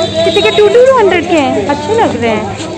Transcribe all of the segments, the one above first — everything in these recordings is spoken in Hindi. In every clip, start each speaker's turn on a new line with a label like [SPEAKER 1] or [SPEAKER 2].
[SPEAKER 1] कितने के? 200 के हैं, अच्छे लग रहे हैं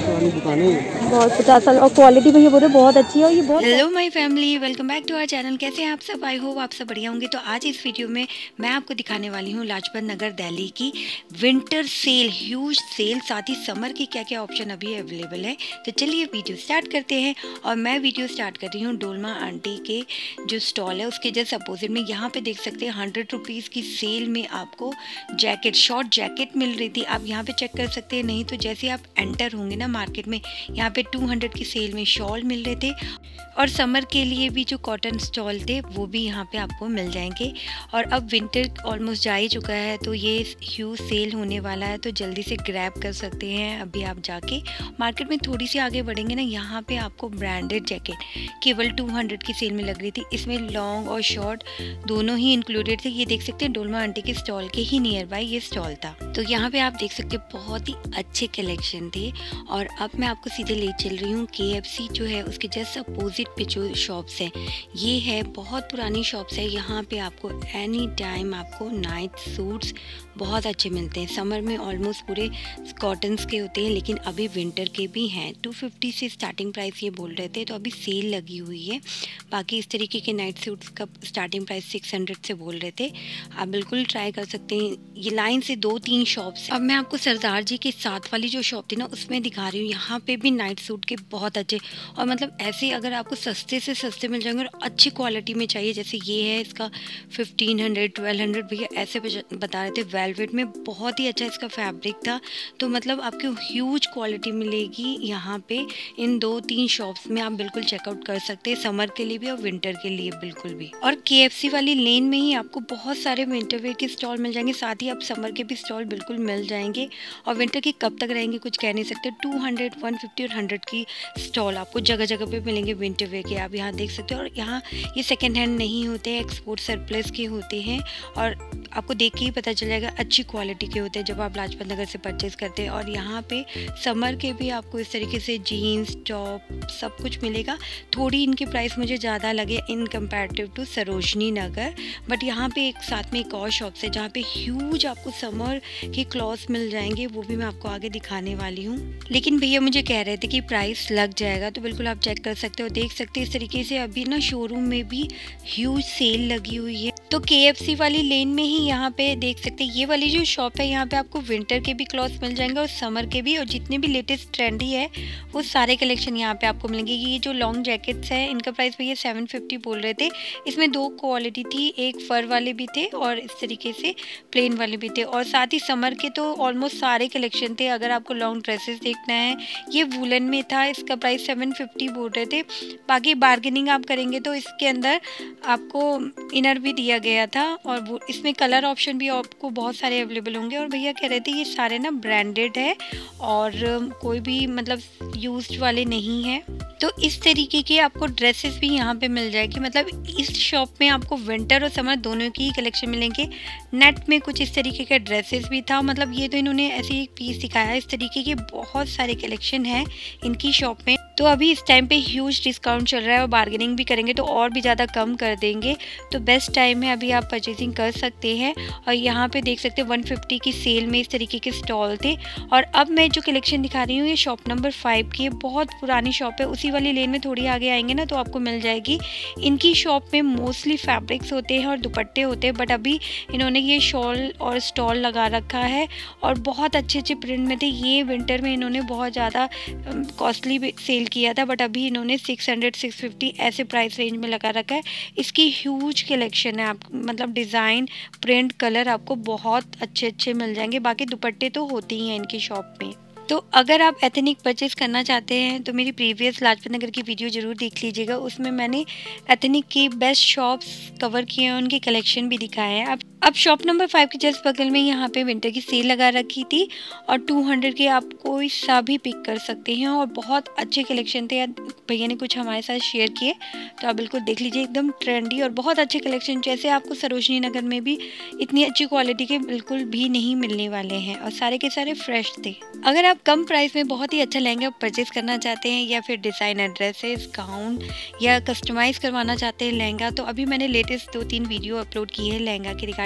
[SPEAKER 1] बहुत। 50 साल और क्वालिटी भैया बोल रहे बहुत अच्छी है। और ये बहुत।
[SPEAKER 2] Hello my family, welcome back to our channel. कैसे हैं आप सब? आई होप आप सब बढ़िया होंगे। तो आज इस वीडियो में मैं आपको दिखाने वाली हूँ लाजपत नगर दिल्ली की विंटर सेल, ह्यूज सेल, साथ ही समर की क्या क्या ऑप्शन अभी अवेलेबल है। तो चलिए वीडियो स्टार्ट करते हैं। और मैं वीडियो स्टार्ट कर रही हूँ डोलमा आंटी के जो स्टॉल है उसके जस्ट अपोजिट में। यहाँ पे देख सकते हैं 100 रुपीज़ की सेल में आपको जैकेट, शॉर्ट जैकेट मिल रही थी। आप यहाँ पे चेक कर सकते हैं। नहीं तो जैसे आप एंटर होंगे ना मार्केट में, यहाँ पे 200 की सेल में शॉल मिल रहे थे। और समर के लिए भी जो कॉटन स्टॉल थे वो भी यहाँ पे आपको मिल जाएंगे। और अब विंटर ऑलमोस्ट जा ही चुका है तो ये ह्यूज सेल होने वाला है, तो जल्दी से ग्रैब कर सकते हैं अभी आप जाके। मार्केट में थोड़ी सी आगे बढ़ेंगे ना, यहाँ पे आपको ब्रांडेड जैकेट केवल 200 की सेल में लग रही थी। इसमें लॉन्ग और शॉर्ट दोनों ही इंक्लूडेड थे। ये देख सकते हैं डोलमा आंटी के स्टॉल के ही नियर बाय ये स्टॉल था। तो यहाँ पे आप देख सकते हैं बहुत ही अच्छे कलेक्शन थे। और अब मैं आपको सीधे ले चल रही हूँ KFC जो है उसके जस्ट अपोजिट पे जो शॉप्स है, ये है बहुत पुरानी शॉप्स है। यहाँ पे आपको एनी टाइम आपको नाइट सूट्स बहुत अच्छे मिलते हैं। समर में ऑलमोस्ट पूरे कॉटन्स के होते हैं, लेकिन अभी विंटर के भी हैं। 250 से स्टार्टिंग प्राइस ये बोल रहे थे, तो अभी सेल लगी हुई है। बाकी इस तरीके के नाइट सूट्स का स्टार्टिंग प्राइस 600 से बोल रहे थे। आप बिल्कुल ट्राई कर सकते हैं। ये लाइन से 2-3 शॉप्स। अब मैं आपको सरदार जी के साथ वाली जो शॉप थी ना उसमें दिखा रही हूँ। यहाँ पे भी नाइट सूट के बहुत अच्छे, और मतलब ऐसे अगर आपको सस्ते से सस्ते मिल जाएंगे और अच्छी क्वालिटी में चाहिए, जैसे ये है इसका 1500-1200 भैया ऐसे बता रहे थे। वेलवेट में बहुत ही अच्छा इसका फैब्रिक था। तो मतलब आपको ह्यूज क्वालिटी मिलेगी यहाँ पे। इन 2-3 शॉप्स में आप बिल्कुल चेकआउट कर सकते हैं, समर के लिए भी और विंटर के लिए बिल्कुल भी। और KFC वाली लेन में ही आपको बहुत सारे विंटर वेयर के स्टॉल मिल जाएंगे, साथ ही आप समर के भी स्टॉल बिल्कुल मिल जाएंगे। और विंटर के कब तक रहेंगे कुछ कह नहीं सकते। 200, 150 और 100 की स्टॉल आपको जगह जगह पे मिलेंगे विंटर वेयर के। आप यहाँ देख सकते हो। और यहाँ ये सेकेंड हैंड नहीं होते हैं, एक्सपोर्ट सरप्लस के होते हैं। और आपको देख के ही पता चल जाएगा अच्छी क्वालिटी के होते हैं जब आप लाजपत नगर से परचेज करते हैं। और यहाँ पे समर के भी आपको इस तरीके से जीन्स, टॉप सब कुछ मिलेगा। थोड़ी इनकी प्राइस मुझे ज़्यादा लगे in comparative to Sarojini Nagar. But यहाँ पे एक साथ में एक और शॉप्स है जहाँ पे ह्यूज आपको समर के क्लॉथ्स मिल जाएंगे, वो भी मैं आपको आगे दिखाने वाली हूँ। लेकिन भैया मुझे कह रहे थे कि प्राइस लग जाएगा, तो बिल्कुल आप चेक कर सकते हो, देख सकते हैं। इस तरीके से अभी ना शोरूम में भी ह्यूज सेल लगी हुई है। तो KFC वाली लेन में ही यहाँ पे देख सकते हैं ये वाली जो शॉप है, यहाँ पे आपको विंटर के भी क्लॉथ्स मिल जाएंगे और समर के भी। और जितने भी लेटेस्ट ट्रेंडी है वो सारे कलेक्शन यहाँ पे आपको मिलेंगे। ये जो लॉन्ग जैकेट्स है इनका प्राइस भैया 750 बोल रहे थे। इसमें 2 क्वालिटी थी, एक फर वाले भी थे और इस तरीके से प्लेन वाले भी थे। और साथ ही समर के तो ऑलमोस्ट सारे कलेक्शन थे। अगर आपको लॉन्ग ड्रेसेस देखना है, ये वुलन में था, इसका प्राइस 750 बोल रहे थे। बाकी बार्गेनिंग आप करेंगे तो इसके अंदर आपको इनर भी दिया गया था। और वो इसमें कलर ऑप्शन भी आपको बहुत सारे अवेलेबल होंगे। और भैया कह रहे थे ये सारे ना ब्रांडेड है और कोई भी मतलब यूज्ड वाले नहीं है। तो इस तरीके के आपको ड्रेसेस भी यहाँ पे मिल जाएगी। मतलब इस शॉप में आपको विंटर और समर दोनों की कलेक्शन मिलेंगे। नेट में कुछ इस तरीके का ड्रेसेस भी था। मतलब ये तो इन्होंने ऐसे एक पीस दिखाया है। इस तरीके के बहुत सारे कलेक्शन है इनकी शॉप में। तो अभी इस टाइम पे ह्यूज डिस्काउंट चल रहा है और बार्गेनिंग भी करेंगे तो और भी ज़्यादा कम कर देंगे। तो बेस्ट टाइम है, अभी आप परचेजिंग कर सकते हैं। और यहाँ पे देख सकते हैं 150 की सेल में इस तरीके के स्टॉल थे। और अब मैं जो कलेक्शन दिखा रही हूँ ये शॉप नंबर 5 की है। बहुत पुरानी शॉप है। उसी वाली लेन में थोड़ी आगे आएंगे ना तो आपको मिल जाएगी। इनकी शॉप में मोस्टली फैब्रिक्स होते हैं और दुपट्टे होते हैं। बट अभी इन्होंने ये शॉल और स्टॉल लगा रखा है और बहुत अच्छे अच्छे प्रिंट में थे। ये विंटर में इन्होंने बहुत ज़्यादा कॉस्टली सेल किया था, बट अभी इन्होंने 600-650 ऐसे प्राइस रेंज में लगा रखा है। इसकी ह्यूज कलेक्शन है। आप मतलब डिज़ाइन, प्रिंट, कलर आपको बहुत अच्छे अच्छे मिल जाएंगे। बाकी दुपट्टे तो होते ही हैं इनकी शॉप में। तो अगर आप एथनिक परचेज़ करना चाहते हैं तो मेरी प्रीवियस लाजपत नगर की वीडियो ज़रूर देख लीजिएगा। उसमें मैंने एथनिक की बेस्ट शॉप्स कवर किए हैं, उनकी कलेक्शन भी दिखाए हैं। अब शॉप नंबर 5 के जस्ट बगल में यहाँ पे विंटर की सेल लगा रखी थी और 200 के आप कोई सा भी पिक कर सकते हैं। और बहुत अच्छे कलेक्शन थे। भैया ने कुछ हमारे साथ शेयर किए तो आप बिल्कुल देख लीजिए। एकदम ट्रेंडी और बहुत अच्छे कलेक्शन, जैसे आपको सरोजनी नगर में भी इतनी अच्छी क्वालिटी के बिल्कुल भी नहीं मिलने वाले हैं। और सारे के सारे फ्रेश थे। अगर आप कम प्राइस में बहुत ही अच्छा लहंगा परचेज करना चाहते हैं या फिर डिज़ाइनर ड्रेसेस, गाउन या कस्टमाइज़ करवाना चाहते हैं लहंगा, तो अभी मैंने लेटेस्ट 2-3 वीडियो अपलोड की है लहंगा के रिगार्डिंग।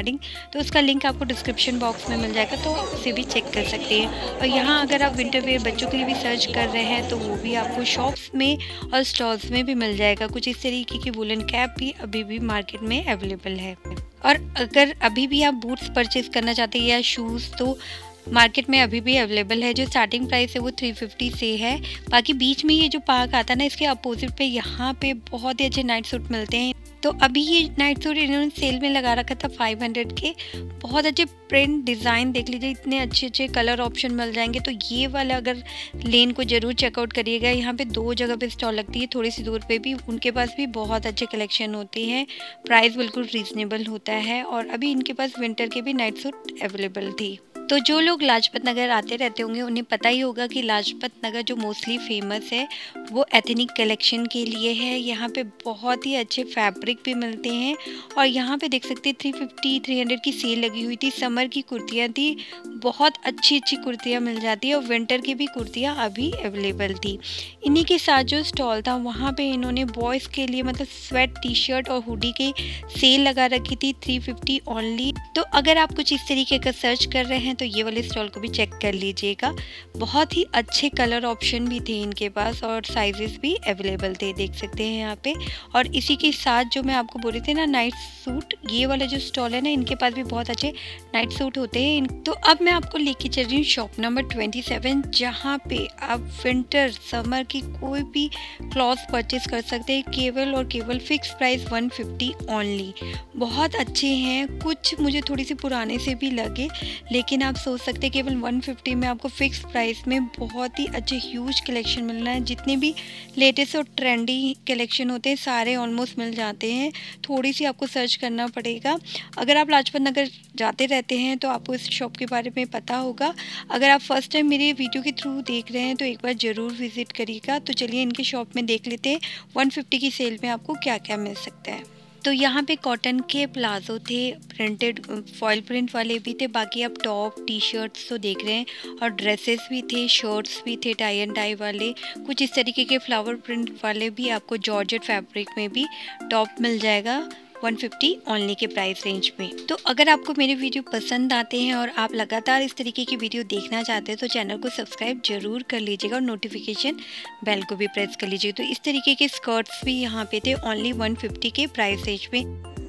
[SPEAKER 2] रिगार्डिंग, तो उसका लिंक आपको डिस्क्रिप्शन बॉक्स में मिल जाएगा, तो उसे भी चेक कर सकते हैं। और यहाँ अगर आप विंटर वेयर बच्चों के लिए भी सर्च कर रहे हैं तो वो भी आपको शॉप्स में और स्टॉल्स में भी मिल जाएगा। कुछ इस तरीके की वुलन कैप भी अभी भी मार्केट में अवेलेबल है। और अगर अभी भी आप बूट्स परचेज करना चाहते हैं या शूज़, तो मार्केट में अभी भी अवेलेबल है। जो स्टार्टिंग प्राइस है वो 350 से है। बाकी बीच में ये जो पार्क आता है ना, इसके अपोजिट पे यहाँ पे बहुत ही अच्छे नाइट सूट मिलते हैं। तो अभी ये नाइट सूट इन्होंने सेल में लगा रखा था 500 के। बहुत अच्छे प्रिंट डिज़ाइन देख लीजिए, इतने अच्छे अच्छे कलर ऑप्शन मिल जाएंगे। तो ये वाला अगर लेन को ज़रूर चेकआउट करिएगा। यहाँ पे 2 जगह पे स्टॉल लगती है, थोड़ी सी दूर पे भी। उनके पास भी बहुत अच्छे कलेक्शन होते हैं, प्राइस बिल्कुल रीज़नेबल होता है। और अभी इनके पास विंटर के भी नाइट सूट अवेलेबल थी। तो जो लोग लाजपत नगर आते रहते होंगे उन्हें पता ही होगा कि लाजपत नगर जो मोस्टली फेमस है वो एथनिक कलेक्शन के लिए है। यहाँ पे बहुत ही अच्छे फैब्रिक भी मिलते हैं। और यहाँ पे देख सकते हैं 350-300 की सेल लगी हुई थी। समर की कुर्तियाँ थी, बहुत अच्छी अच्छी कुर्तियाँ मिल जाती है। और विंटर की भी कुर्तियाँ अभी अवेलेबल थी। इन्हीं के साथ जो स्टॉल था वहाँ पे इन्होंने बॉयज़ के लिए मतलब स्वेट, टी शर्ट और हुडी की सेल लगा रखी थी 350 ओनली। तो अगर आप कुछ इस तरीके का सर्च कर रहे हैं तो ये वाले स्टॉल को भी चेक कर लीजिएगा। बहुत ही अच्छे कलर ऑप्शन भी थे इनके पास और साइजेस भी अवेलेबल थे, देख सकते हैं यहाँ पे। और इसी के साथ जो मैं आपको बोल रही थी ना नाइट सूट, ये वाला जो स्टॉल है ना, इनके पास भी बहुत अच्छे नाइट सूट होते हैं। तो अब मैं आपको लेके चल रही हूँ शॉप नंबर 27, जहाँ पे आप विंटर समर की कोई भी क्लॉथ परचेज कर सकते हैं, केवल और केवल फिक्स प्राइस 150 ओनली। बहुत अच्छे हैं, कुछ मुझे थोड़ी सी पुराने से भी लगे, लेकिन आप सोच सकते हैं केवल 150 में आपको फिक्स प्राइस में बहुत ही अच्छे ह्यूज कलेक्शन मिल रहा है। जितने भी लेटेस्ट और ट्रेंडी कलेक्शन होते हैं सारे ऑलमोस्ट मिल जाते हैं। थोड़ी सी आपको सर्च करना पड़ेगा। अगर आप लाजपत नगर जाते रहते हैं तो आपको इस शॉप के बारे में पता होगा। अगर आप फर्स्ट टाइम मेरे वीडियो के थ्रू देख रहे हैं तो एक बार ज़रूर विजिट करिएगा। तो चलिए इनके शॉप में देख लेते हैं 150 की सेल में आपको क्या क्या मिल सकता है। तो यहाँ पे कॉटन के प्लाजो थे, प्रिंटेड फॉयल प्रिंट वाले भी थे। बाकी आप टॉप, टी शर्ट्स तो देख रहे हैं, और ड्रेसेस भी थे, शर्ट्स भी थे टाई एंड डाई वाले। कुछ इस तरीके के फ्लावर प्रिंट वाले भी आपको जॉर्जेट फैब्रिक में भी टॉप मिल जाएगा 150 ओनली के प्राइस रेंज में। तो अगर आपको मेरे वीडियो पसंद आते हैं और आप लगातार इस तरीके की वीडियो देखना चाहते हैं तो चैनल को सब्सक्राइब जरूर कर लीजिएगा और नोटिफिकेशन बेल को भी प्रेस कर लीजिएगा। तो इस तरीके के स्कर्ट्स भी यहाँ पे थे ओनली 150 के प्राइस रेंज में।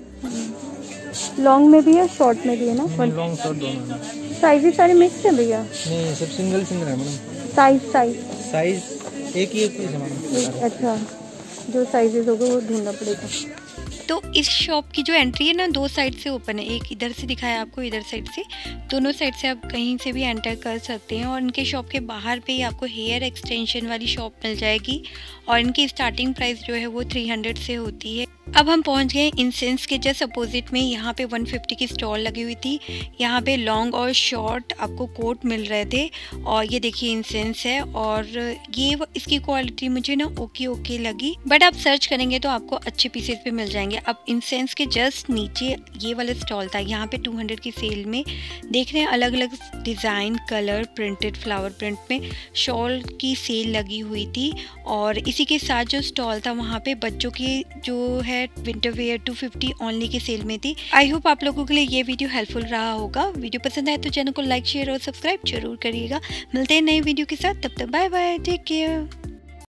[SPEAKER 1] लॉन्ग में भी है, शॉर्ट में भी है ना?
[SPEAKER 3] लॉन्ग शॉर्ट दोनों।
[SPEAKER 1] साइजेस सारे मिक्स है भैया?
[SPEAKER 3] नहीं, सब सिंगल सिंगल है मैडम।
[SPEAKER 1] साइज
[SPEAKER 3] एक ही पीस है मैडम।
[SPEAKER 1] अच्छा, जो साइजेस होगा वो ढूंढना पड़ेगा।
[SPEAKER 2] तो इस शॉप की जो एंट्री है ना, 2 साइड से ओपन है। एक इधर से दिखाया आपको, इधर साइड से। दोनों साइड से आप कहीं से भी एंटर कर सकते हैं। और इनके शॉप के बाहर पे ही आपको हेयर एक्सटेंशन वाली शॉप मिल जाएगी। और इनकी स्टार्टिंग प्राइस जो है वो 300 से होती है। अब हम पहुंच गए इंसेंस के जस्ट अपोजिट में। यहाँ पे 150 की स्टॉल लगी हुई थी। यहाँ पे लॉन्ग और शॉर्ट आपको कोट मिल रहे थे। और ये देखिए इंसेंस है, और ये इसकी क्वालिटी मुझे ना ओके लगी, बट आप सर्च करेंगे तो आपको अच्छे पीसेस भी मिल जाएंगे। अब इंसेंस के जस्ट नीचे ये वाला स्टॉल था। यहाँ पे 200 की सेल में देख रहे हैं, अलग अलग design, colour, printed flower print में शॉल की सेल लगी हुई थी। और इसी के साथ जो स्टॉल था वहाँ पे बच्चों की जो है विंटर वेयर 250 ओनली की सेल में थी। आई होप आप लोगों के लिए ये वीडियो हेल्पफुल रहा होगा। वीडियो पसंद आए तो चैनल को लाइक, शेयर और सब्सक्राइब जरूर करिएगा। मिलते हैं नए वीडियो के साथ, तब तक बाय बाय, टेक केयर।